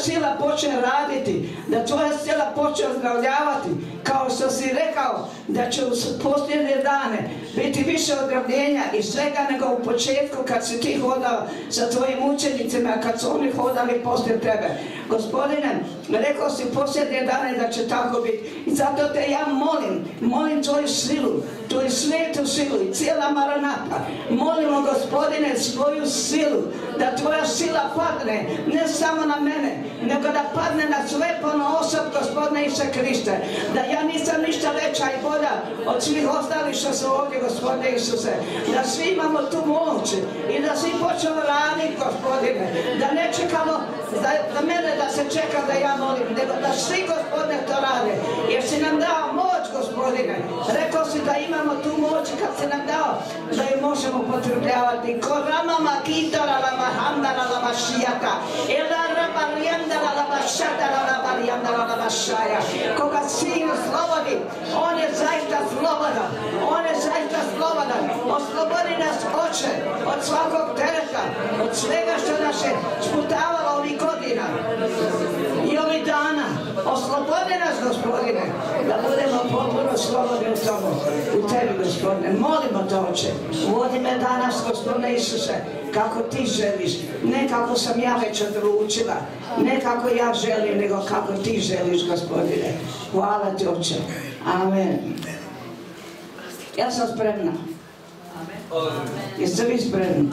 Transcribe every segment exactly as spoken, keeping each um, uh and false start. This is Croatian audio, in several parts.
sila počne raditi, da tvoja sila počne ozdravljavati, kao što si rekao da će u posljednje dane biti više ozdravljenja i svega nego u početku kad si ti hodao sa tvojim učenicima, kad su oni hodali poslije tebe. Gospodine, rekao si posljednje dane da će tako biti i zato te ja molim, molim tvoju silu, tvoju svetu silu i cijela Maranata. Molimo, Gospodine, svoju silu, da tvoja sila padne, ne samo na mene, nego da padne na sve ponaosob, Gospodine Isuse Kriste, da ja nisam ništa veća i bolja od svih ostalih što su ovdje, Gospodine Isuse, da svi imamo tu moć i da svi počnemo raditi, Gospodine, da ne čekamo za, za mene da se čeka da ja molim, nego da svi, Gospodine, to rade, jer si nam dao moć, Gospodine. Rekao si da imamo tu moć i kad si nam dao da ju možemo potrebljavati. Koramama kitara lama handara lama šijata, ela raba rijandara lama šatara lama rijandara lama šaja. Koga sin slobodi, on je zaista slobodan, on je zaista slobodan. Oslobodi nas, Oče, od svakog tereta, od svega što nas je sputavalo ovih godina i ovih dana. Oslobodi nas, Gospodine, da budemo potpuno slobodni u tomu, u tebi, Gospodine. Molimo te, Oče, vodi me danas, Gospodine Isuse, kako ti želiš, ne kako sam ja već odlučila, ne kako ja želim, nego kako ti želiš, Gospodine. Hvala ti, Oče. Amen. Ja sam spremna. Jeste vi spremni?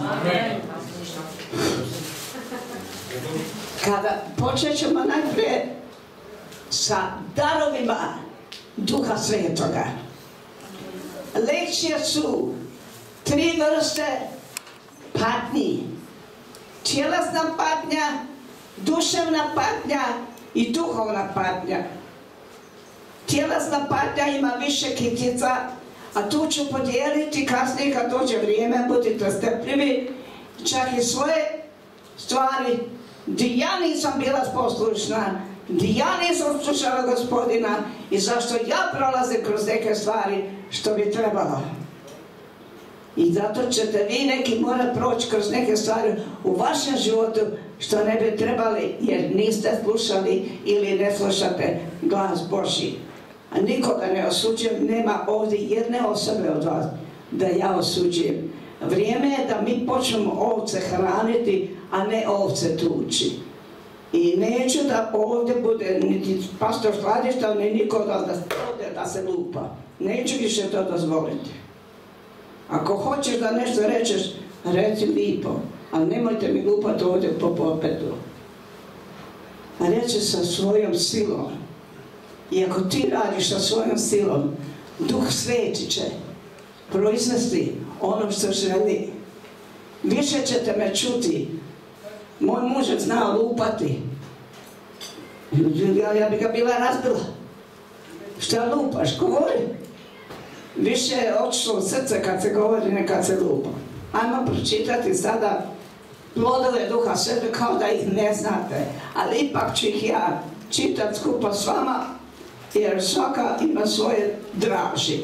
Kada počet ćemo najprije sa darovima Duha Svetoga. Lekcije su tri vrste patnji. Tjelesna patnja, duševna patnja i duhovna patnja. Tjelesna patnja ima više kitica, a tu ću podijeliti kasnije kad dođe vrijeme, budite strpljivi, čak i svoje stvari gdje ja nisam bila poslušna, gdje ja nisam slušala Gospodina i zašto ja prolazim kroz neke stvari što bi trebalo. I zato ćete vi neki morati proći kroz neke stvari u vašem životu što ne bi trebali jer niste slušali ili ne slušate glas Božji. A nikoga ne osuđujem, nema ovdje jedne osobe od vas da ja osuđujem. Vrijeme je da mi počnemo ovce hraniti, a ne ovce tući. I neću da ovdje bude niti pastor skladišta, ni nikoga da ovdje da se lupa. Neću više to dozvoliti. Ako hoćeš da nešto rečeš, reci lipo, ali nemojte mi lupati ovdje po popetu. A reći sa svojom silom. I ako ti radiš sa svojom silom, Duh Sveti će proizvesti ono što želi. Više ćete me čuti. Moj muž je znao lupati. Ja bi ga bila razbila. Šta lupaš? Govori. Više je otišlo u srce kad se govori, ne kad se lupa. Ajmo pročitati sada plodove Duha Svetog kao da ih ne znate. Ali ipak ću ih ja čitati skupa s vama, jer svaka ima svoje draži.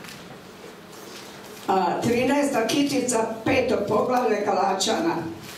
A, trinaesta kitica, peto poglavlje Galačana.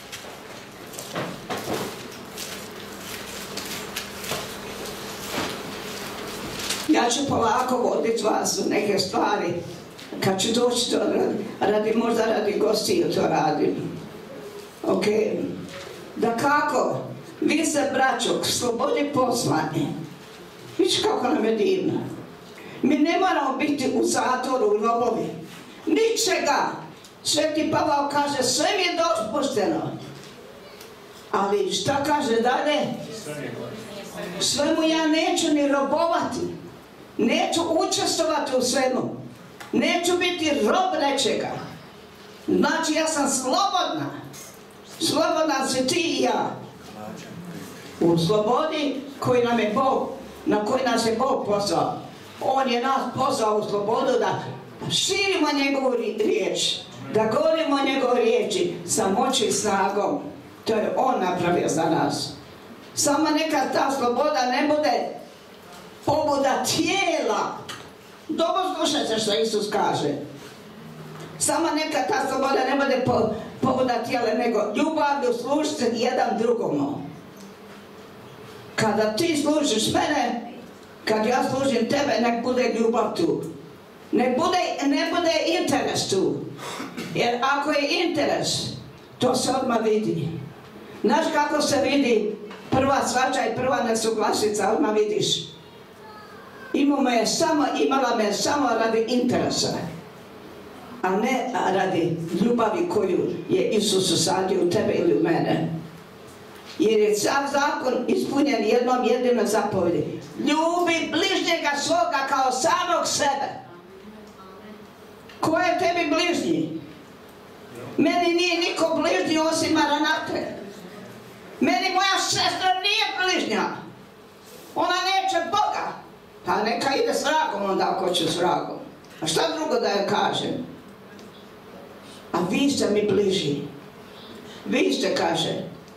Ja ću polako voditi vas u neke stvari, kad ću doći to radi, možda radi gostiju to radim. Ok. Da kako, vi ste braćo, k slobodi poslani. Viš kako nam je divno. Mi ne moramo biti u zatvoru, u robovi. Ničega. Sveti Pavao kaže, sve mi je dopušteno. Ali šta kaže dalje? Svemu ja neću ni robovati. Neću učestvovati u svemu. Neću biti rob nečega. Znači ja sam slobodna. Slobodna si ti i ja. U slobodi koji nam je Bog, na koji nas je Bog poslao. On je nas poslao u slobodu da širimo njegovu riječ. Da govorimo o njegovoj riječi sa moći i snagom. To je on napravio za nas. Samo neka ta sloboda ne bude pobuda tijela. Dobro slušajte što Isus kaže. Samo neka ta sloboda ne bude po, pobuda tijela, nego ljubavlju služite jedan drugomu. kada ti služiš mene, kad ja služim tebe, nek bude ljubav tu. Ne bude, ne bude interes tu. Jer ako je interes, to se odmah vidi. Znaš kako se vidi prva svađa i prva nesuglasica, odmah vidiš. Imamo je samo, imala me samo radi interesa, a ne radi ljubavi koju je Isus usadio u tebe ili u mene. Jer je sav zakon ispunjen jednom jedinom zapovjedi. Ljubi bližnjega svoga kao samog sebe. Ko je tebi bližnji? Meni nije niko bližnji osim Maranate. Meni moja sestra nije bližnja. Ona neće Boga. Pa neka ide s vragom onda ako će s vragom. A šta drugo da joj kažem? A vi ste mi bliži. Vi ste, kaže.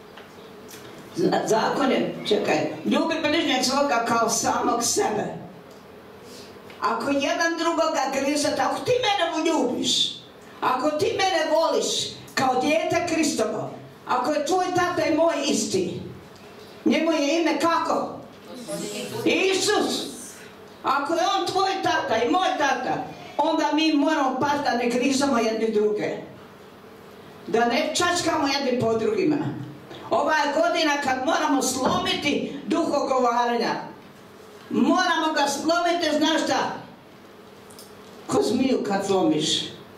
Zakon je, čekaj, ljubi bližnjeg svoga kao samog sebe. Ako jedan drugoga grizate, ako ti mene ljubiš, ako ti mene voliš kao dijete Kristovo, ako je tvoj tata i moj isti, njemu je ime kako? Isus. Ako je on tvoj tata i moj tata, onda mi moramo pati da ne grizamo jedni druge. Da ne čačkamo jedni po drugima. Ova je godina kad moramo slomiti duh ogovaranja. Moramo ga slomiti, znaš šta? Ko zmiju kad slomiš.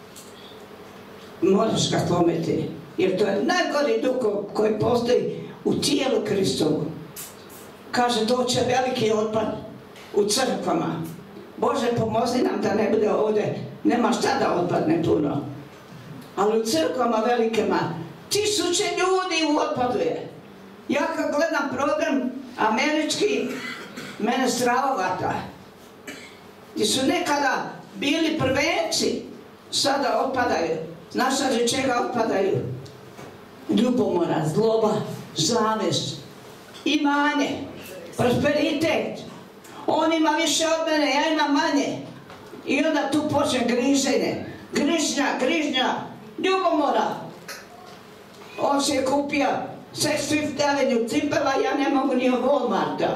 Moraš ga slomiti. Jer to je najgori duh koji postoji u tijelu Kristovu. Kaže, doće veliki otpad u crkvama. Bože, pomozi nam da ne bude ovdje, nema šta da otpadne puno. Ali u crkvama velikima, tisuće ljudi u otpadu je. Ja kad gledam program američki, mene stravovata. Gdje su nekada bili prvenci, sada otpadaju. Znaš od čega otpadaju? Ljubomora, zloba, zavist, imanje, prosperitet. On ima više od mene, ja imam manje. I onda tu počne griženje. Grižnja, grižnja, ljubomora. On se je kupio Saks Fifth Avenue cipela, ja ne mogu ni od Walmarta.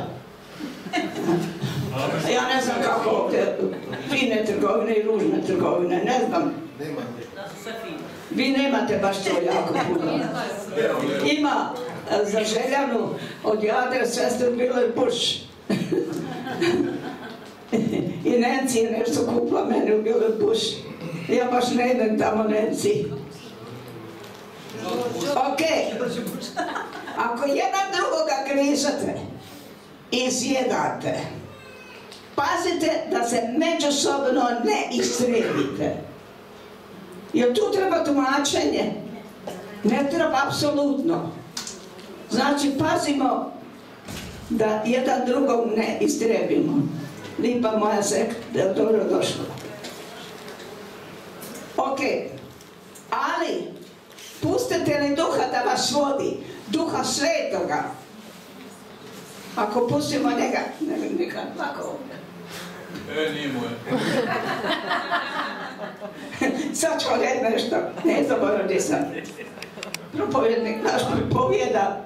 Ja ne znam kako ovdje fine trgovine i ružne trgovine, ne znam. Vi nemate baš to jako puno. Ima za Željanu od Jadre sestre Bile Bush. I Nancy je nešto kupila meni u Bile Bush. Ja baš ne idem tamo, Nancy. Ok. Ako jedan drugoga grižate i zjedate, pazite da se međusobno ne istrijebite. Jer tu treba tumačenje. Ne treba apsolutno. Znači, pazimo da jedan drugog ne istrijebimo. Lipa moja sekta, da je dobro došlo. Ok. Ali, pustite li duha da vas vodi? Duha svetoga. Ako pustimo njega, nekad ovako ovdje. E, nije moje. Sad ću reći nešto, ne zaboravim gdje sam. Propovjednik naš propovjeda,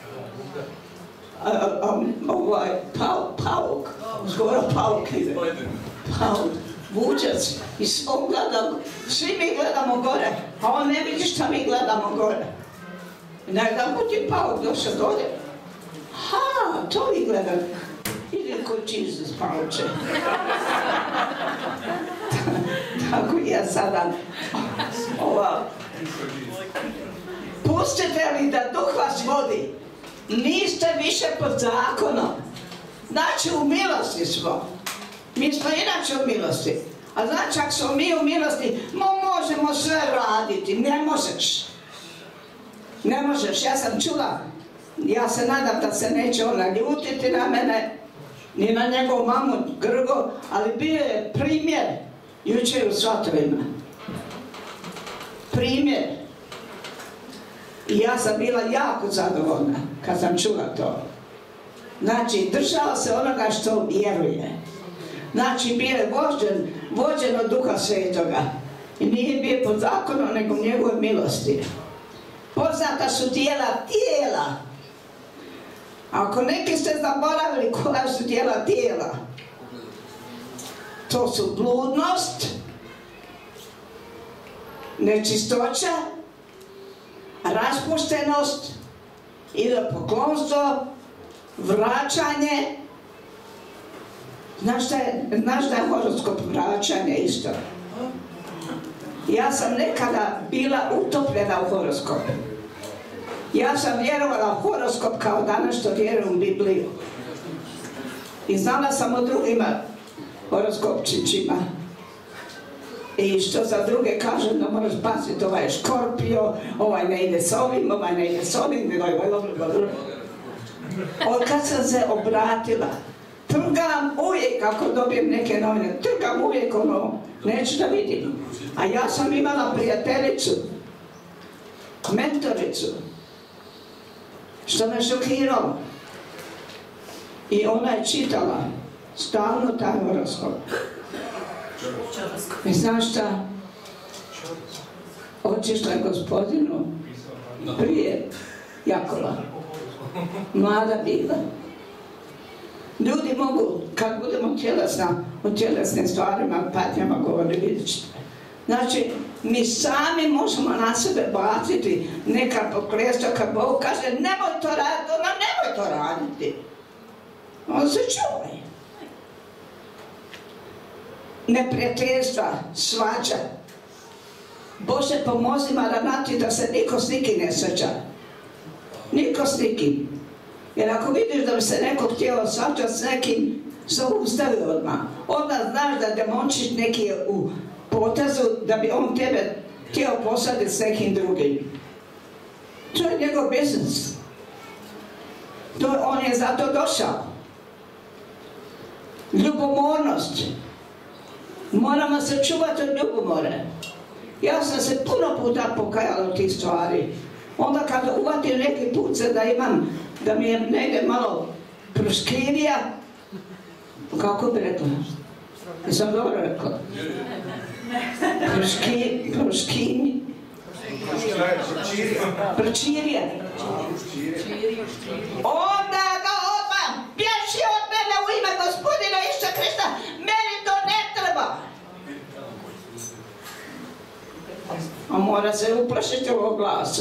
ovaj, pauk, skoro pauk ide. Pauk, vučac, i on gleda, svi mi gledamo gore, a on ne vidi šta mi gledamo gore. Jedan put je pauk došao dolje. Ha, to vi gledate. Ide kod Jesus pauče. Tako ja sada ova. Pustite li da duh vas vodi? Niste više pod zakonom. Znači u milosti smo. Mi smo inače u milosti. A znači ako smo mi u milosti, mo možemo sve raditi. Ne možeš. Ne možeš. Ja sam čula. Ja se nadam da se neće ona ljutiti na mene. Ni na njegovu mamu Grgo. Ali bio je primjer. Jučer u svatovima. Primjer. I ja sam bila jako zadovoljna kad sam čula to. Znači, držala se onoga što vjeruje. Znači, bio je vođen, vođen od Duha Svetoga. I nije bio pod zakonom, nego u njegove milosti. Poznata su tijela tijela. Ako neki ste zaboravili koja su djela tijela, to su bludnost, nečistoća, raspuštenost, idolopoklonstvo, vraćanje. Znaš da je, znaš da je horoskop vraćanje isto? Ja sam nekada bila utopljena u horoskop. Ja sam vjerovala u horoskop kao danas što vjerujem u Bibliju. I znala sam o drugima horoskopčićima. I što za druge kažem da moraš paziti, ovaj je Škorpio, ovaj ne ide s ovim, ovaj ne ide s ovim, od kad sam se obratila, trgam uvijek ako dobijem neke novine, trgam uvijek ono, neću da vidim. A ja sam imala prijateljicu, mentoricu, što me šokiralo. I ona je čitala stalno taj horoskop. I znaš šta? Otišla je gospodinu prije Jakova. Mlada bila. Ljudi mogu, kad budemo tjelesna, o tjelesnim stvarima, patnjama govori, vidjet ćete. Znači, mi sami možemo na sebe baciti neka prokletstva kad Bog kaže nemoj to raditi, ona nemoj to raditi. On se čuvaj. Neprijateljstva, svađa. Bože, pomozi Maranati da se niko s nikim ne svađa. Niko s nikim. Jer ako vidiš da bi se neko htjelo svađati s nekim, zaustavi odmah. Odmah znaš da demončić neki je u potezu da bi on tebe htio posaditi s nekim drugim. To je njegov biznis. To, on je zato došao. Ljubomornost. Moramo se čuvati od ljubomore. Ja sam se puno puta pokajala od tih stvari. Onda kad uvatim neki put se da imam, da mi je negdje malo proškirija, kako bi rekla? Jesam dobro rekla? Proški, proškini? Pročirija. Onda ga odmah, bježi od mene u ime Gospodina Isusa Krista, meni to ne treba. A mora se uplašiti ovog glasa.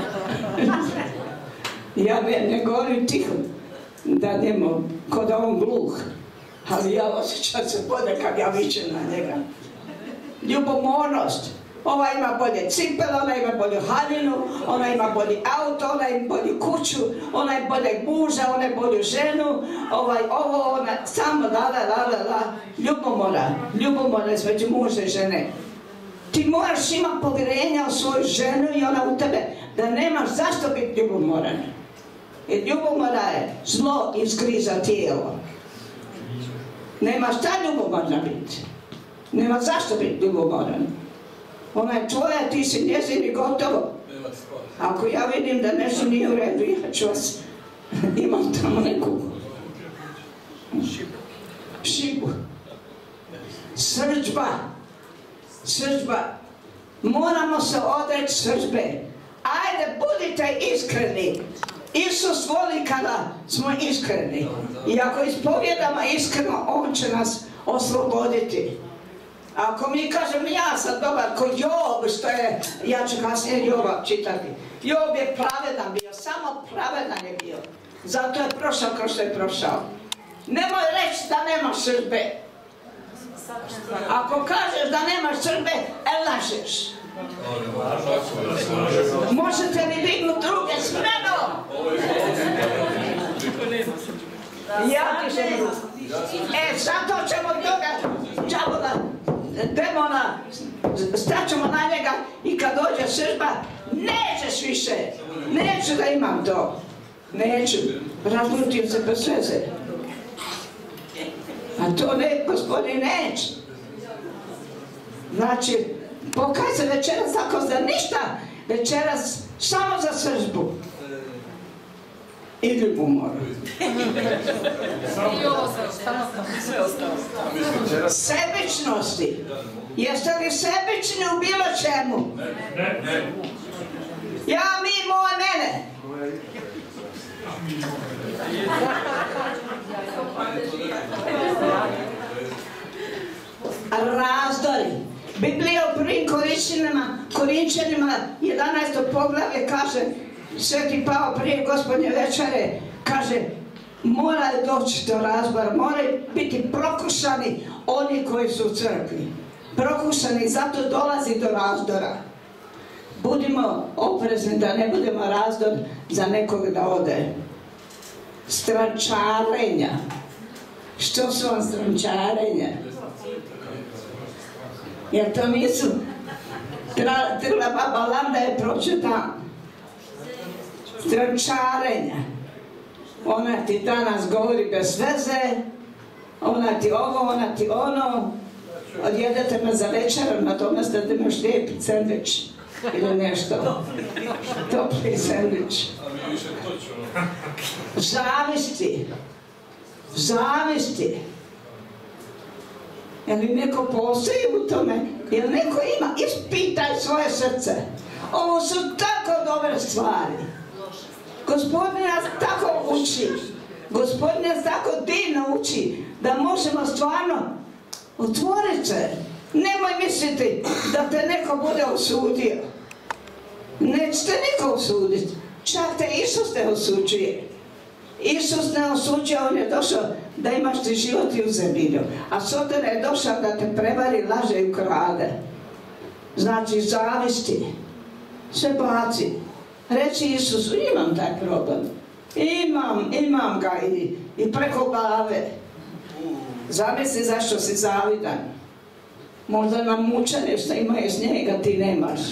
Ja ne, ne govorim tiho, da njemu, ko da on gluh, ali ja osjećam se bolje kad ja vičem na njega. Ljubomornost. Ova ima bolje cipele, ona ima bolju haljinu, ona ima bolji auto, ona ima bolju kuću, ona ima boljeg muža, ona ima bolju ženu, ovaj, ovo, ona, samo la, la, la, la, la. Ljubomora, ljubomora između muža i žene. Ti moraš imati povjerenja u svoju ženu i ona u tebe, da nemaš zašto biti ljubomoran. Jer ljubomora je zlo izgriza tijelo. Nema šta ljubomorna biti. Nema zašto biti ljubomoran. Ona je tvoja, ti si njezin i gotovo. Ako ja vidim da nešto nije u redu, ja ću vas, imam tamo neku šibu. Srdžba. Srdžba. Moramo se odreći srdžbe. Ajde, budite iskreni. Isus voli kada smo iskreni. I ako ispovjedamo iskreno, on će nas osloboditi. Ako mi kažemo ja sam dobar ko Job, što je, ja ću kasnije Joba čitati. Job je pravedan bio, samo pravedan je bio. Zato je prošao kao što je prošao. Nemoj reći da nemaš srdbe. Ako kažeš da nemaš srdbe, el lažeš. Možete li dignuti druge smeno? Ja ti se ruku. E, zato ćemo toga džavola, demona, staćemo na njega i kad dođe sržba, nećeš više, neću da imam to, neću, razlutim se bez veze. A to ne, Gospodin, neće. Znači, pokaj se večeras ako za ništa, večeras samo za sržbu. I ljubomor. Sebičnosti. Jeste li sebični u bilo čemu? Ja, mi, moje, mene. Razdori. Biblija u prvim Korinčanima jedanaesto poglavlje kaže, Sveti Pavao prije Gospodnje večere kaže, moraju doći do razbora, moraju biti prokušani oni koji su u crkvi. Prokušani, zato dolazi do razdora. Budimo oprezni da ne budemo razdor za nekog da ode. Strančarenja. Što su vam strančarenja? Jer to nisu trla baba Landa je pročitana. Strančarenja. Ona ti danas govori bez veze, ona ti ovo, ona ti ono. Odjedete me za večerom, na tome ste da imaš lijepi sendvič ili nešto. Topli sendvič. Zavisti. Zavisti. Je li neko postoji u tome? Je li neko ima? Ispitaj svoje srce. Ovo su tako dobre stvari. Gospodin nas tako uči. Gospodin nas tako divno uči da možemo stvarno otvoriti se. Nemoj misliti da te neko bude osudio. Nećete niko osuditi. Čak te Isus te osuđuje. Isus ne osuđuje, on je došao da imaš ti život i u zemlju. A Satan je došao da te prevari, laže i ukrade. Znači zavisti. Sve baci. Reći Isusu, imam taj problem. Imam, imam ga i, i preko glave. Zamisli zašto si zavidan. Možda nam muče nešto imaju s njega, ti nemaš.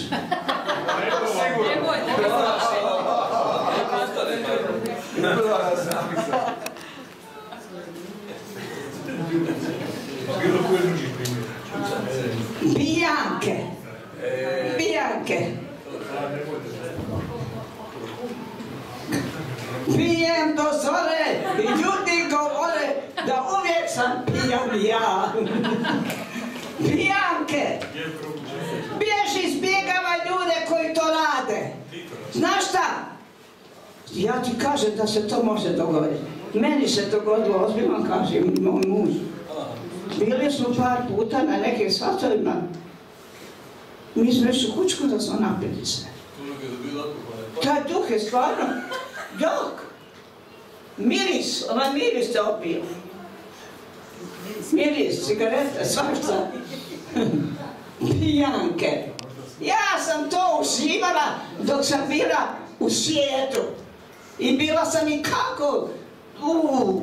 Bijanke. Bijanke. Pijem do zore i ljudi govore da uvijek sam pijan ja. Pijanke. Bježi, izbjegavaj ljude koji to rade. Znaš šta? Ja ti kažem da se to može dogoditi. Meni se dogodilo, ozbiljno kažem, moj muž. Bili smo par puta na nekim svatovima. Mi smo išli u kućku da smo napili se. Taj duh je stvarno jak. Miris, ovaj miris te opio. Miris, cigarete, svašta. Pijanke. Ja sam to uživala dok sam bila u svijetu. I bila sam i kako? Uuu.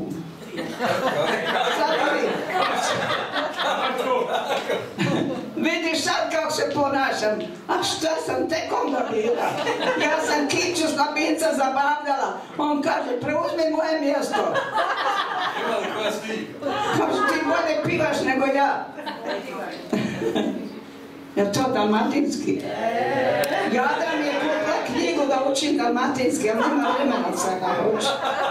Vidiš sad kako se ponašam. A šta sam tek onda bila? Ja sam kiču slabinca zabavljala. On kaže, preuzmi moje mjesto. Kaže, ti bolje pivaš nego ja. Je to dalmatinski? Jadra mi je kupila knjigu da učim dalmatinski, ali nema vremena sad da učim.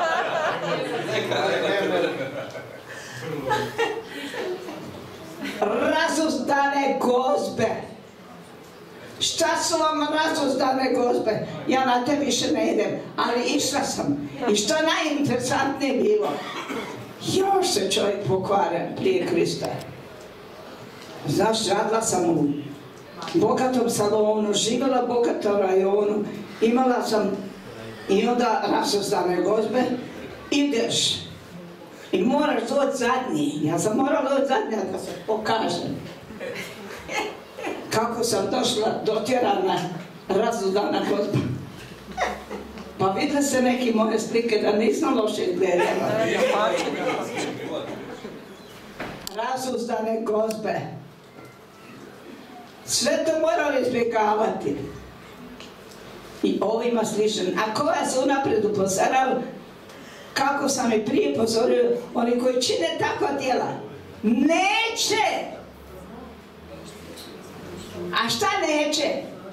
Razuzdane gozbe. Šta su vam razuzdane gozbe? Ja na te više ne idem, ali išla sam. I što najinteresantnije bilo, još se čovjek pokvaren prije Krista. Znaš, radila sam u bogatom salonu, živjela u bogatom rajonu, imala sam i onda razuzdane gozbe, ideš i moraš doći zadnji. Ja sam morala doći zadnja da se pokažem. Kako sam došla dotjerana razuzdana gozba. Pa vidjeli se neki moje slike da nisam loše izgledala. Razuzdane gozbe. Sve to moramo izbjegavati. I ovima sličan. A koja se unaprijed upozoravaju, kako sam i prije pozorio, oni koji čine takva djela, neće. A šta neće?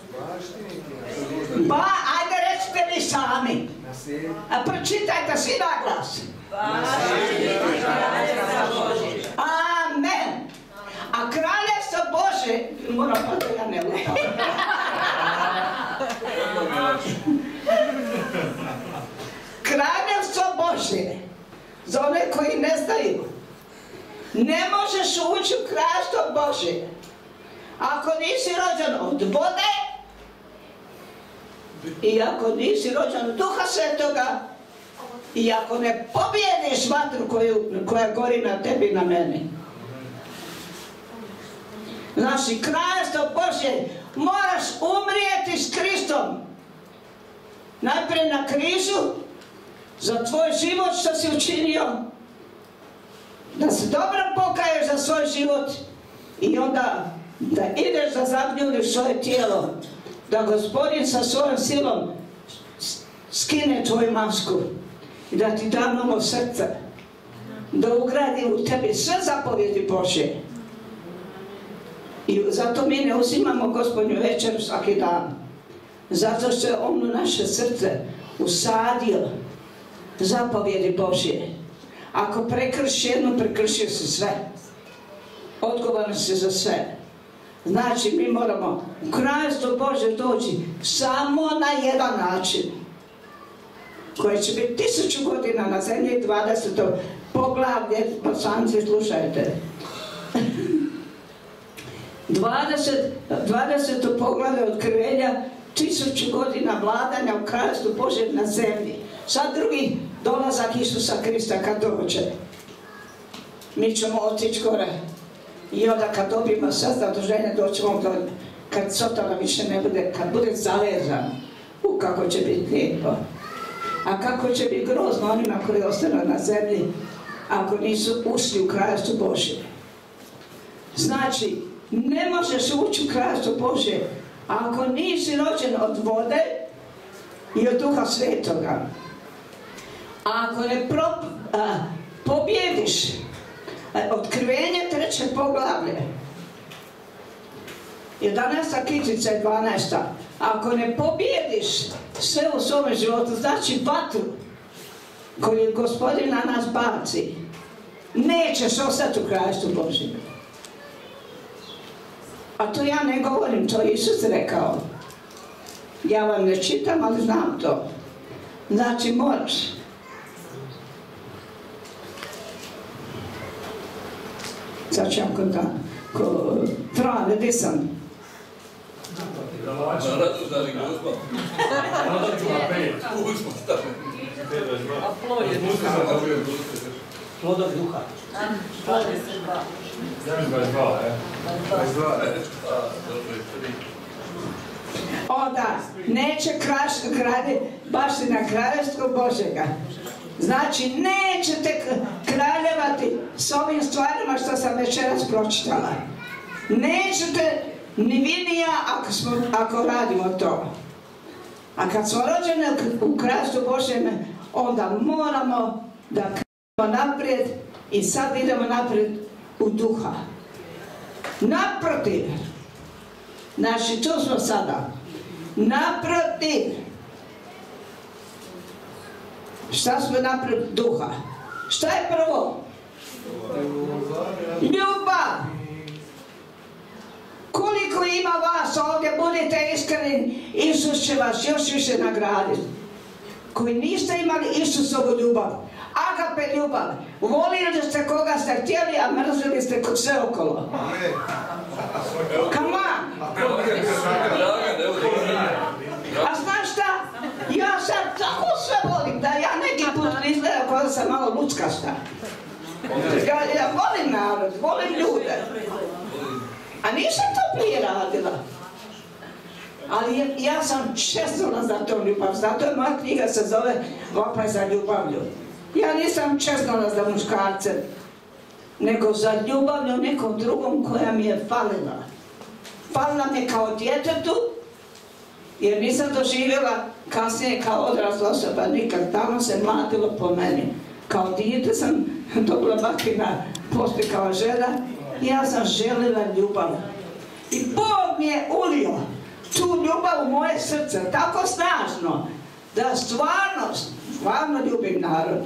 Ba, ajde recite vi sami. A pročitajte svi na glas. Amen. A kraljevstvo Bože, moram pa da ja ne lutam. Kraljevstvo Bože za one koji ne znaju. Ne možeš ući u Kraljestvo Božje ako nisi rođen od vode i ako nisi rođen od Duha Svetoga i ako ne pobjediš vatru koju, koja gori na tebi i na meni. Znači, Kraljestvo Božje moraš umrijeti s Kristom. Najprije na križu za tvoj život što si učinio, da se dobro pokaješ za svoj život i onda da ideš da zagnjuliš svoje tijelo, da Gospodin sa svojom silom skine tvoju masku i da ti da novo srce, da ugradi u tebi sve zapovjedi Božje. I zato mi ne uzimamo Gospodnju večeru svaki dan, zato što je on u naše srce usadio zapovjedi Božje. Ako prekrši jednu, prekršio si sve. Odgovoran si za sve. Znači, mi moramo u Kraljestvo Božje doći samo na jedan način, koji će biti tisuću godina na zemlji, dvadeseto poglavlje, Bosanci, slušajte. dvadeseto poglavlje Otkrivenja, tisuću godina vladanja u Kraljestvu Božjem na zemlji. Sad drugi dolazak Isusa Krista kad dođe. Mi ćemo otići gore i onda kad dobijemo sve zaduženje doćemo do, kad Sotona više ne bude, kad bude zavezan. U kako će biti lijepo. A kako će biti grozno onima koji ostanu na zemlji ako nisu ušli u Kraljestvo Božje. Znači, ne možeš ući u Kraljestvo Božje ako nisi rođen od vode i od Duha Svetoga. A ako ne pro, a, pobjediš a, Otkrivenje treće poglavlje, jedanaesta kitica i dvanaesta. Ako ne pobjediš sve u svome životu, znači vatru koju Gospodin na nas baci, nećeš ostati u Kraljestvu Božjem. A to ja ne govorim, to je Isus rekao. Ja vam ne čitam, ali znam to. Znači moraš. Sad ću vam kod ko trave, gdje sam? Plodov duha. Onda, neće kralje, baš i na Kraljestvo Božjega. Znači, nećete kraljevati s ovim stvarima što sam večeras pročitala. Nećete ni vi ni ja ako, smo, ako radimo to. A kad smo rođeni u Kraljestvu Božjem, onda moramo da krenemo naprijed i sad idemo naprijed u duha. Naprotiv. Znači, tu smo sada. Naprotiv. Šta smo naprotiv duha? Šta je prvo? Ljubav. Koliko ima vas ovdje, budite iskreni, Isus će vas još više nagraditi. Koji niste imali Isusovu ljubav, agape ljubav, volili ste koga ste htjeli, a mrzili ste kod sve okolo. Come on! A znaš šta? Ja sad tako sve volim, da ja neki put izgleda kao da sam malo luckasta. Ja, ja volim narod, volim ljude. A nisam to prije radila. Ali ja sam čeznula za to ljubav, zato je moja knjiga se zove Vapaj za ljubavlju. Ja nisam čeznula za muškarce, nego za ljubavlju nekom drugom koja mi je falila. Falila mi je kao djetetu, jer nisam doživjela kasnije kao odrasla osoba nikad. Tamo se mladilo po meni. Kao dijete sam dobila bakina, poslije kao žena. Ja sam želila ljubav. I Bog mi je ulio tu ljubav u moje srce, tako snažno, da stvarno, stvarno ljubim narod.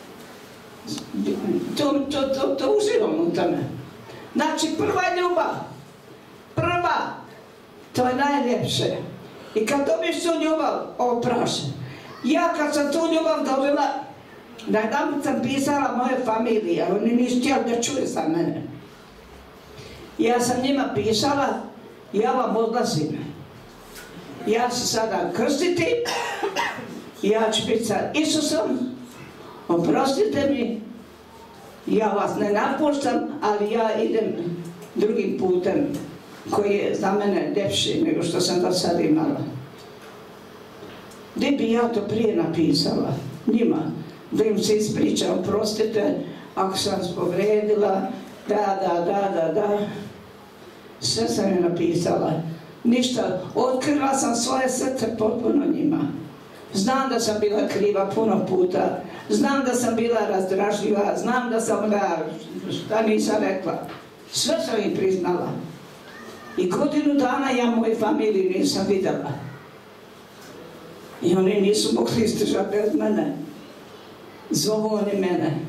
To, to, to, to uživam u tome. Znači, prva ljubav, prva, to je najljepše. I kad dobiješ tu ljubav, opraši. Ja kad sam tu ljubav dobila, Na jedan sam pisala moje familije, ali oni nisu htjeli da čuje za mene. Ja sam njima pisala, ja vam odlazim. Ja ću sada krstiti, ja ću biti sa Isusom, oprostite mi, ja vas ne napuštam, ali ja idem drugim putem koji je za mene ljepši nego što sam do sad imala. Gdje bi ja to prije napisala? Njima. Da im se ispričam, oprostite, ako sam vas povredila, da, da, da, da, da. Sve sam je napisala. Ništa, otkrila sam svoje srce potpuno njima. Znam da sam bila kriva puno puta, znam da sam bila razdražljiva, znam da sam da, šta nisam rekla. Sve sam im priznala. I godinu dana ja moju familiju nisam vidjela. I oni nisu mogli izdržati bez mene. Zovu oni mene.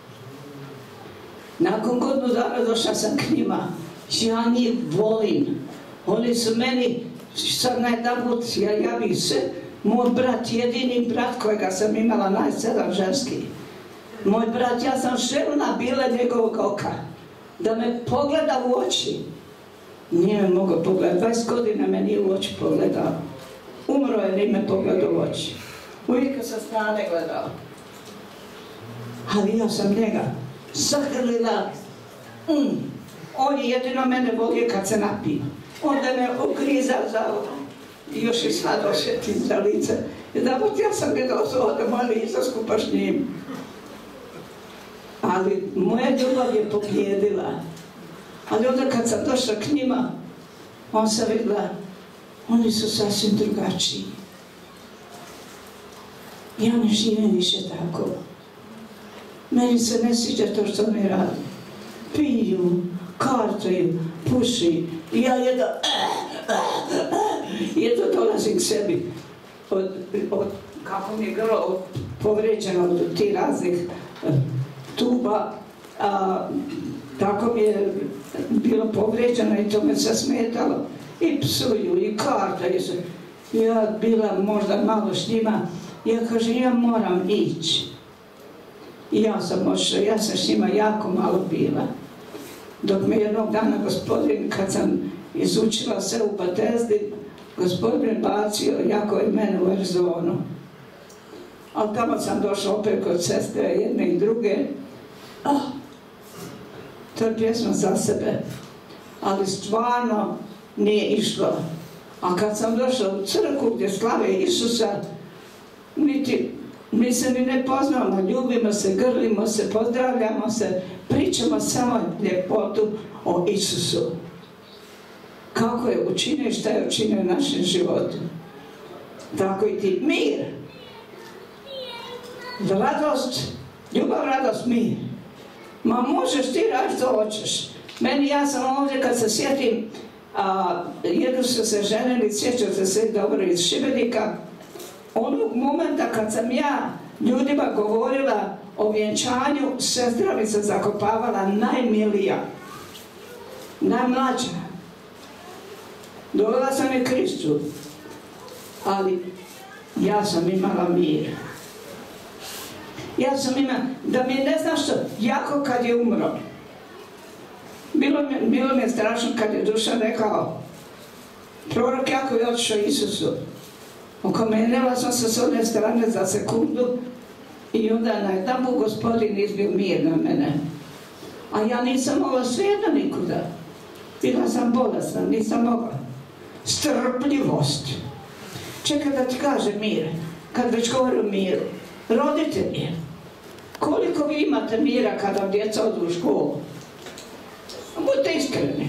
Nakon godinu dana došla sam k njima. Ja njih volim. Oni su meni, sad najedanput, ja javim se, moj brat, jedini brat kojega sam imala najsedam ženski. Moj brat, ja sam želna bila njegovog oka. Da me pogleda u oči. Nije me mogao pogledati. dvadeset godina me nije u oči pogledao. Umro je, nije me pogledao u oči. Uvijek sa strane gledao. Ali ja sam njega zahrlila. Mm. On je jedino mene volio kad se napio. Onda me ugriza za ovo. I još i sad osjetim za lice. Jedan put ja sam gledao da mali iza skupa s njim. Ali moja ljubav je pobjedila. Ali onda kad sam došla k njima, on sam vidjela, oni su sasvim drugačiji. Ja ne živim više tako. Meni se ne sviđa to što oni radi. Piju, kartaju, puši. I ja jedno, jedno dolazim k sebi. Od, od, kako mi je grlo povrijeđeno od tih raznih tuba, a, tako mi je bilo povrijeđeno i to me se smetalo. I psuju, i kartaju se. Ja bila možda malo s njima, ja kažem, ja moram ići. I ja sam ošla, ja sam s njima jako malo bila. Dok me jednog dana gospodin, kad sam izučila se u Batezdi, gospodin bacio jako i mene u Arizonu. Ali tamo sam došla opet kod sestre jedne i druge. Oh, to je pjesma za sebe. Ali stvarno nije išlo. A kad sam došla u crkvu gdje slave Isusa, niti, mi se ni ne poznamo, ljubimo se, grlimo se, pozdravljamo se, pričamo samo ljepotu o Isusu. Kako je učinio i šta je učinio u našem životu. Tako i ti. Mir. Radost, ljubav, radost, mir. Ma možeš ti raditi što hoćeš. Meni, ja sam ovdje kad se sjetim, a, jednu su se ženili, sjećam se sve dobro iz Šibenika, onog momenta kad sam ja ljudima govorila o vjenčanju, sestra mi se zakopavala najmilija, najmlađa. Dovela sam je Kristu, ali ja sam imala mir. Ja sam imala, da mi ne znam što, jako kad je umro. Bilo mi, bilo mi je strašno kad je Dušan rekao, prorok jako je otišao Isusu. Okamenila sam se s one strane za sekundu i onda na jedan put gospodin izbio mir na mene. A ja nisam mogla svijedna nikuda. Bila sam bolesna, nisam mogla. Strpljivost. Čekaj da ti kaže mir, kad već govori o miru. Roditelji, koliko vi imate mira kada djeca odu u školu? Budite iskreni.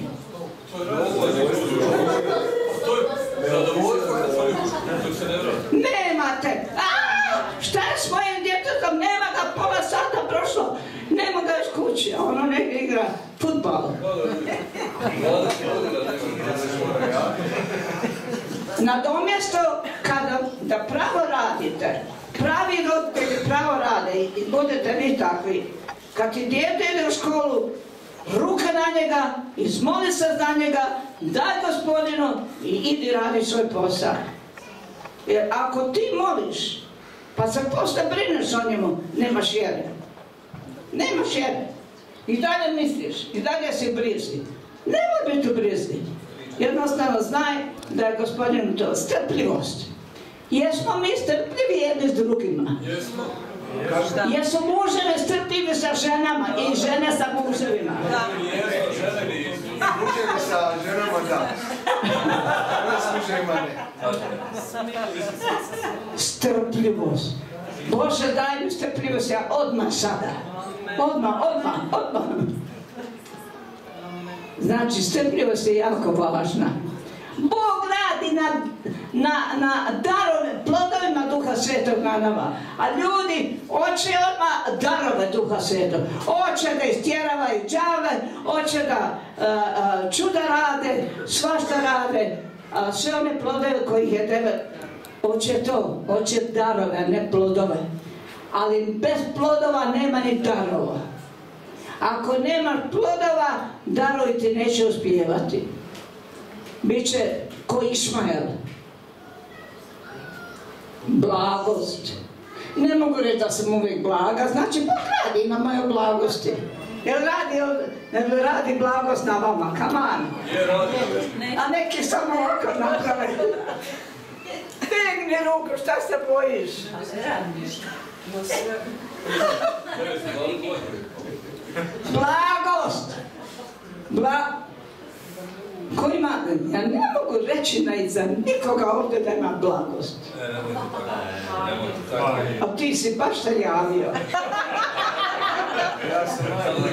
Nemate! Aaaa! Šta je s mojim djetetom? Nema ga, pola sata prošlo. Nema ga još kući, a ono negdje igra futbal. Nadomjesto kada da pravo radite, pravi roditelji pravo rade i budete vi takvi. Kad ti dijete ide u školu, ruka na njega, izmoli se za njega, daj gospodinu i idi radi svoj posao. Jer ako ti moliš Pa se posto brineš o njemu, nemaš vjere. Nemaš vjere. I dalje misliš, i dalje si brizi. Nemoj biti u brizi. Jednostavno znaj da je Gospodin to strpljivost. Jesmo mi strpljivi jedni s drugima? Jesmo. Jesu muževi strpljivi sa ženama i žene sa muževima? Jesmo, žene nisu. Muževi sa ženama da. Ne s muževima ne. Strpljivost. Bože, daj mi strpljivost, ja odmah sada. Odmah, odmah, odmah. Znači, strpljivost je jako važna. Bog radi na, na, na darove, plodovima Duha Svetog na nama. A ljudi hoće odmah darove Duha Svetog. Hoće da istjeravaju đave, hoće da a, a, čuda rade, svašta rade. A sve one plodove kojih je devet, hoće to, hoće darove, a ne plodove. Ali bez plodova nema ni darova. Ako nemaš plodova, darovi ti neće uspijevati. Biće ko Išmael. Blagost. Ne mogu reći da sam uvijek blaga, znači Bog radi na moje blagosti. Jel radi, jel radi blagost na vama, come on. A neki samo ovako naprave. Digni ruku, šta se bojiš? Blagost. Bla... Ko ima, ja ne mogu reći da iza nikoga ovdje da ima blagost. A ti si baš se javio. Ja sam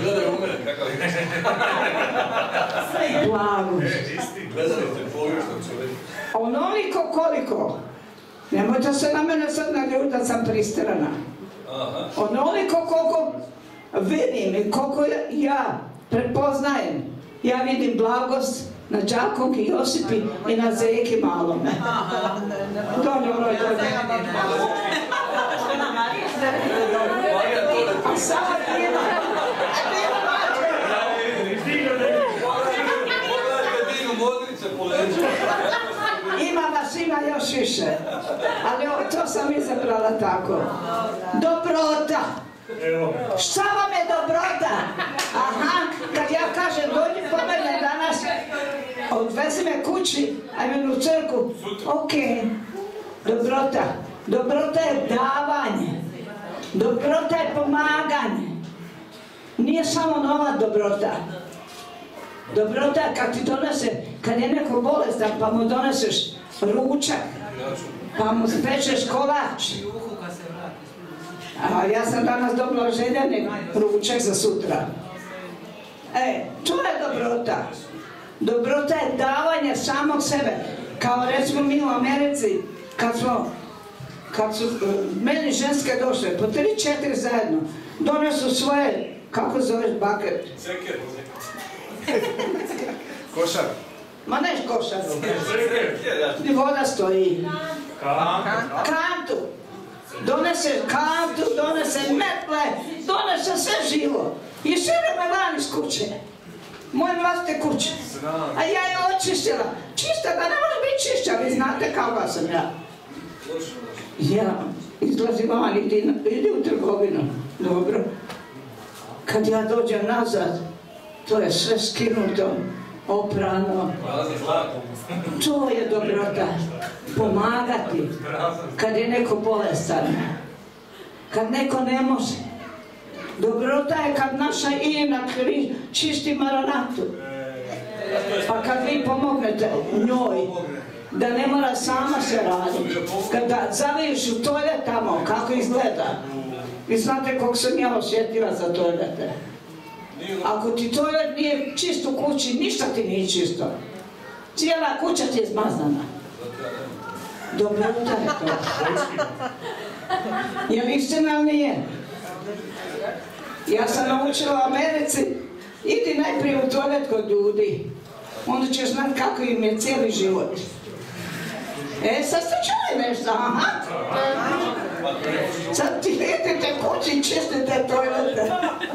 Blagost. Onoliko koliko. Nemojte se na mene sad naljutiti da sam pristrana. Onoliko koliko vidim i koliko ja prepoznajem. Ja vidim blagost na Đakovki Josipi i na Zeki malome. Dođe, broj, dođe. A sada ima. Ima vas, ima još više. Ali to sam izabrala tako. Dobrota. Šta vam je dobrota? Aha, kad ja kažem dođi po mene danas, odvezi me kući, ajme u crku, ok, dobrota. Dobrota je davanje, dobrota je pomaganje. Nije samo nova dobrota. Dobrota je kad ti donese, kad je neko bolestan pa mu doneseš ručak, pa mu spečeš kolač. A ja sam danas dobila željeni ručak za sutra. E, to je dobrota. Dobrota je davanje samog sebe. Kao recimo mi u Americi, kad smo, kad su meni ženske došle, po tri, četiri zajedno, donesu svoje, kako zoveš baket? Seker. košar. Ma neš košar. I voda stoji. Kantu. Donese kantu, donese metle, donese sve živo. I šire me van iz kuće. Moje vlastite kuće. A ja je očistila. Čista, da ne može biti čišća, vi znate kakva sam ja. Ja izlazi van, idi, idi u trgovinu. Dobro. Kad ja dođem nazad, to je sve skinuto, oprano. To je dobrota. Pomagati. Kad je neko bolestan. Kad neko ne može. Dobrota je kad naša Ina čisti maranatu. Pa kad vi pomognete njoj, da ne mora sama se raditi. Kada zaviješ u toalet tamo, kako izgleda. Vi znate koliko sam ja osjetljiva za toalete. Ako ti toalet nije čist u kući, ništa ti nije čisto. Cijela kuća ti je zmaznana. Dobrota je to. Je li istina ili nije? Ja sam naučila u Americi, idi najprije u toalet kod ljudi. Onda ćeš znati kako im je cijeli život. E, sad ste čuli nešto, aha. Sad ti idete kući i čistite toalete.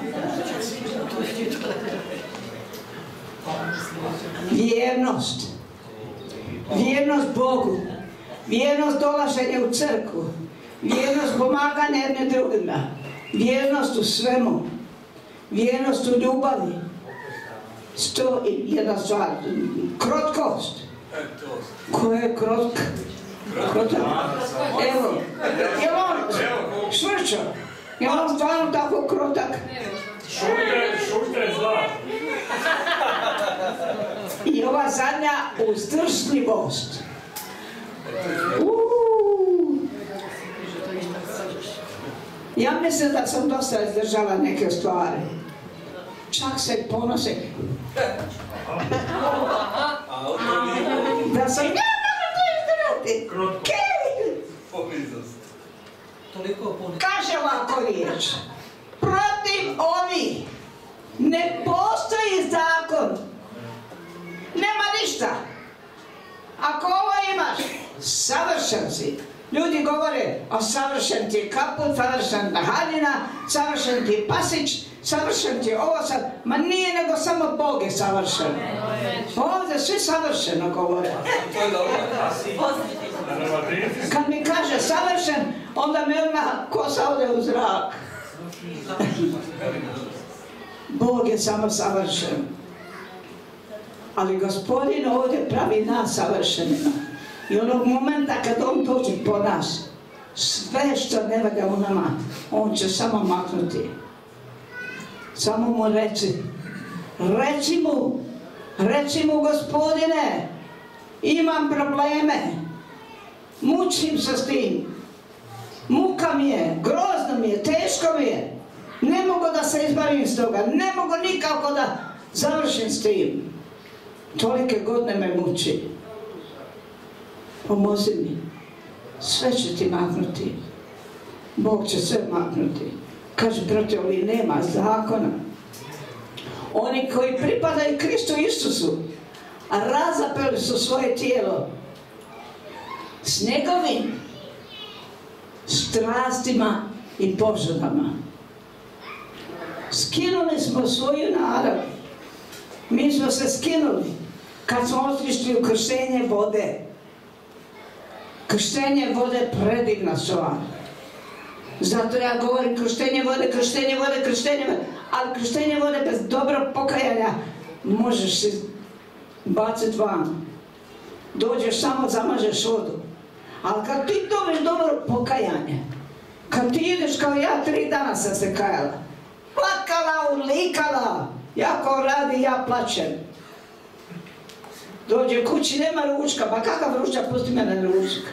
Vjernost. Vjernost Bogu. Vjernost dolaženja u crkvu. Vjernost pomaganja jedne drugima. Vjernost u svemu. Vjernost u ljubavi. Sto i jedna stvar. Krotkost. Ko je krotka? Krotka? Evo. Je on švrčo? Je on stvarno tako krotak? Šuter, šuter zla. I ova zadnja uzdržljivost. Uuu. Ja mislim da sam dosta izdržala neke stvari. Čak se ponose. Da sam ja mogu to izdržati. Kaže ovako riječ. Protiv ovih ne postoji zakon. Nema ništa. Ako ovo imaš, savršen si. Ljudi govore, a savršen ti je kaput, savršen haljina, savršen ti je pasić, savršen ti je ovo sad. Ma nije, nego samo Bog je savršen. Ovdje svi savršeno govore. Kad mi kaže savršen, onda mi odmah kosa ode u zrak. Bog je samo savršen. Ali Gospodin ovdje pravi nas savršenima. I onog momenta kad on dođe po nas, sve što ne valja u nama, on će samo maknuti. Samo mu reći, reci mu, reci mu Gospodine, imam probleme, mučim se s tim, muka mi je, grozno mi je, teško mi je, ne mogu da se izbavim s toga, ne mogu nikako da završim s tim. Tolike godine me muči. Pomozi mi. Sve će ti maknuti. Bog će sve maknuti. Kaže, protiv ovih nema zakona. Oni koji pripadaju Kristu Isusu, a razapeli su svoje tijelo s njegovim strastima i požudama. Skinuli smo svoju narav. Mi smo se skinuli kad smo otišli u krštenje vode. Krštenje vode je predivna stvar. Zato ja govorim krštenje vode, krštenje vode, krštenje vode. Ali krštenje vode bez dobrog pokajanja možeš se baciti van. Dođeš samo, zamažeš vodu. Ali kad ti dobiš dobro pokajanje, kad ti ideš kao ja, tri dana sam se kajala. Plakala, ulikala. Ja ko radi, ja plaćem. Dođe kući, nema ručka, pa kakav ručak, pusti me na ručak.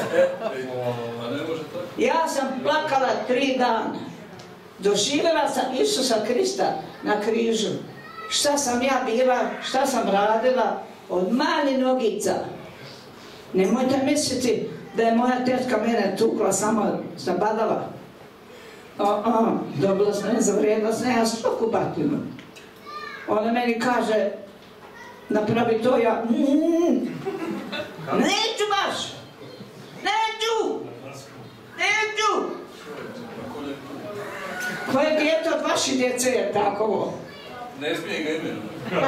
Ja sam plakala tri dana. Doživjela sam Isusa Krista na križu. Šta sam ja bila, šta sam radila od malih nogica. Nemojte misliti da je moja tetka mene tukla samo zabadala. O, o, dobila sam, zavrijedila sam, ja stoku batinu. Ona meni kaže, napravi to, ja, mm, neću baš, neću, neću. Koje dijete od vaših djece je takovo? Ne smije ga imenu.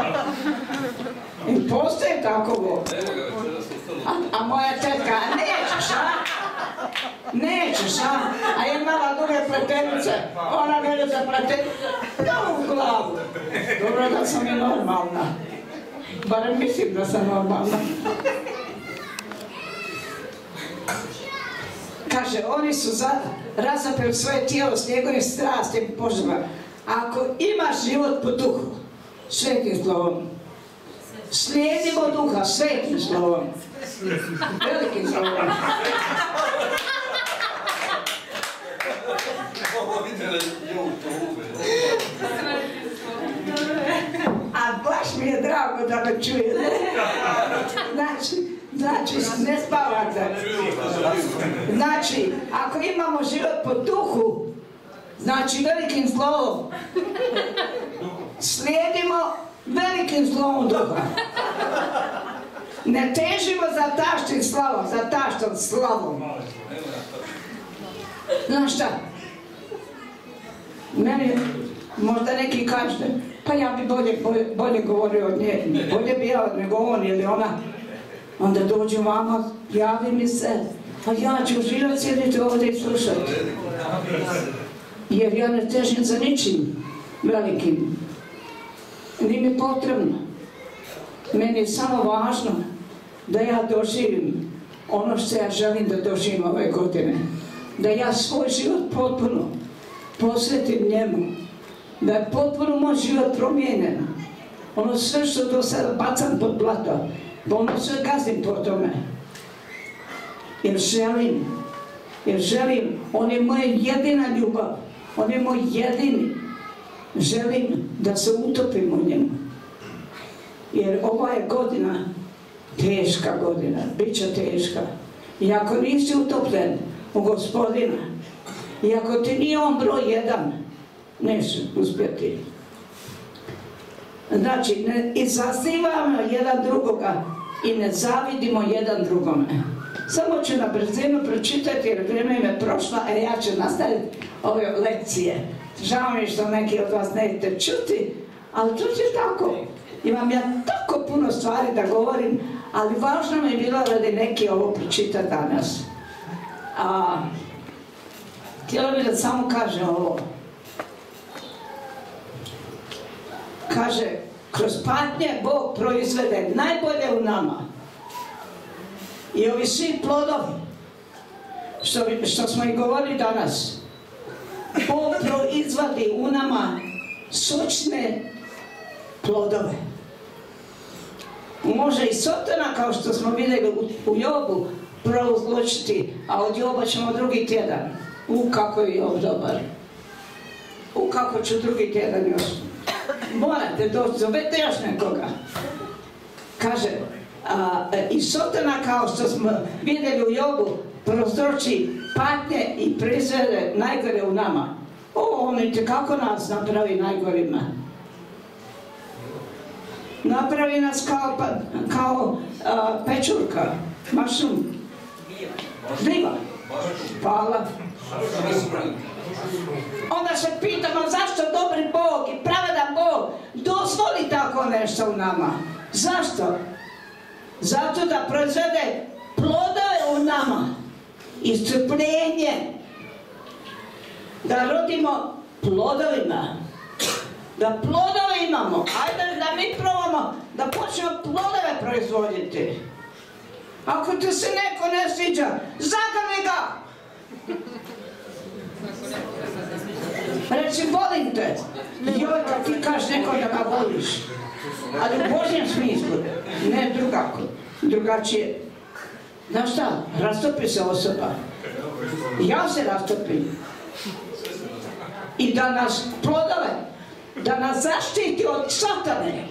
I postoje takovo. A, a moja tetka, nećeš, a? Nećeš, a? A je imala duge pletenice, ona mene za pletenice, da u glavu. Dobro da sam je normalna. Barem mislim da sam normalna. Kaže, oni su razapeli svoje tijelo s njegovim strastim i poželjama. Ako imaš život po duhu, svetim slovom, slijedimo duha svetim slovom, velikim slovom. A baš mi je drago da me čujete. Znači, znači, ne spavate. Znači, ako imamo život po duhu, znači velikim slovom, slijedimo velikim slovom duha. Ne težimo za taštim slavom, za taštom slavom. Znaš šta? Meni možda neki kažete, pa ja bi bolje, bolje, bolje govorio od nje, bolje bi ja nego on ili ona. Onda dođu vama, javi mi se, A ja ću uživati sjediti ovdje i slušati. Jer ja ne težim za ničim velikim. Nije mi potrebno. Meni je samo važno da ja doživim ono što ja želim da doživim ove godine. Da ja svoj život potpuno posvetim njemu. Da je potpuno moj život promijenjen. Ono sve što do sada bacam pod blato, ono sve gazim po tome. Jer želim, jer želim, on je moja jedina ljubav, on je moj jedini. Želim da se utopim u njemu. Jer ova je godina, teška godina, bit će teška. I ako nisi utopljen u Gospodina, i ako ti nije on broj jedan, neće uspjeti. Znači, ne izazivamo jedan drugoga i ne zavidimo jedan drugome. Samo ću na brzinu pročitati jer vrijeme im je prošlo, a ja ću nastaviti ove lekcije. Žao mi što neki od vas nećete čuti, ali to će tako. Imam ja tako puno stvari da govorim, ali važno mi je bilo radi neki ovo pročitati danas. A, htjela bih da samo kaže ovo. Kaže, kroz patnje Bog proizvede najbolje u nama. I ovi svi plodovi, što, što smo i govorili danas, Bog proizvodi u nama sočne plodove. Može i Sotona, kao što smo vidjeli u, u Jobu, prouzločiti, a od Joba ćemo drugi tjedan. U, kako je Job dobar. U, kako ću drugi tjedan još. Morate doći, zovete još nekoga. Kaže, a, i Sotona, kao što smo vidjeli u Jobu, prouzroči patnje i proizvede najgore u nama. O, on i kako nas napravi najgorima. Napravi nas kao, pa, kao a, pečurka, mašum, gljiva. Hvala. Onda se pitamo zašto dobri Bog i pravedan Bog dozvoli tako nešto u nama. Zašto? Zato da proizvede plodove u nama. Iscrpljenje. Da rodimo plodovima. Da plodove imamo. Ajde da mi probamo da počnemo plodove proizvoditi. Ako ti se neko ne sviđa, zagrli ga! Reci, volim te. Joj, kad ti kažeš neko da ga voliš. Ali u Božjem smislu, ne drugako, drugačije. Znaš šta, rastopi se osoba. Ja se rastopim. I da nas plodove, da nas zaštiti od satane.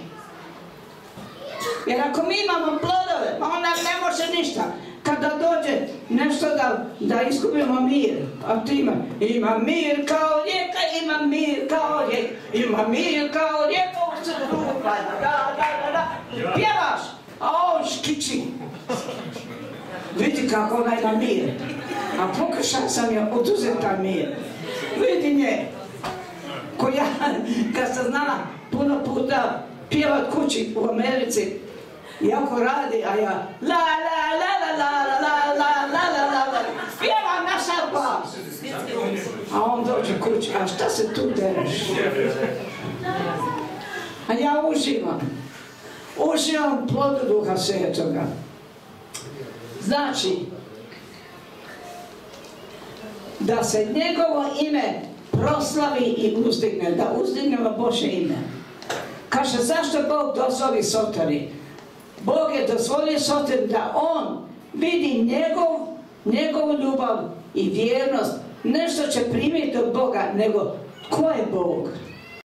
Jer ako mi imamo plodove, onda ne može ništa. Kada dođe nešto da, da izgubimo mir, a ti ima, ima mir kao rijeka, ima mir kao rijeka, ima mir kao rijeka u srcu, da, da, da, da, pjevaš, a on škiči. Vidi kako ona ima mir, a pokušao sam joj oduzeti taj mir. Vidi nje, ko ja, kad sam znala puno puta pjevat kući u Americi, jako radi, a ja la la la la la la la la la la la pjevam na sav glas. A on dođe kući, a šta se tu dereš? A ja uživam. Uživam plodu Duha Svetoga. Znači, da se njegovo ime proslavi i uzdigne, da uzdignemo Božje ime. Kaže, zašto Bog dozvoli Sotoni? Bog je dozvolio Sotoni da on vidi njegov, njegovu ljubav i vjernost. Nešto će primiti od Boga, nego ko je Bog?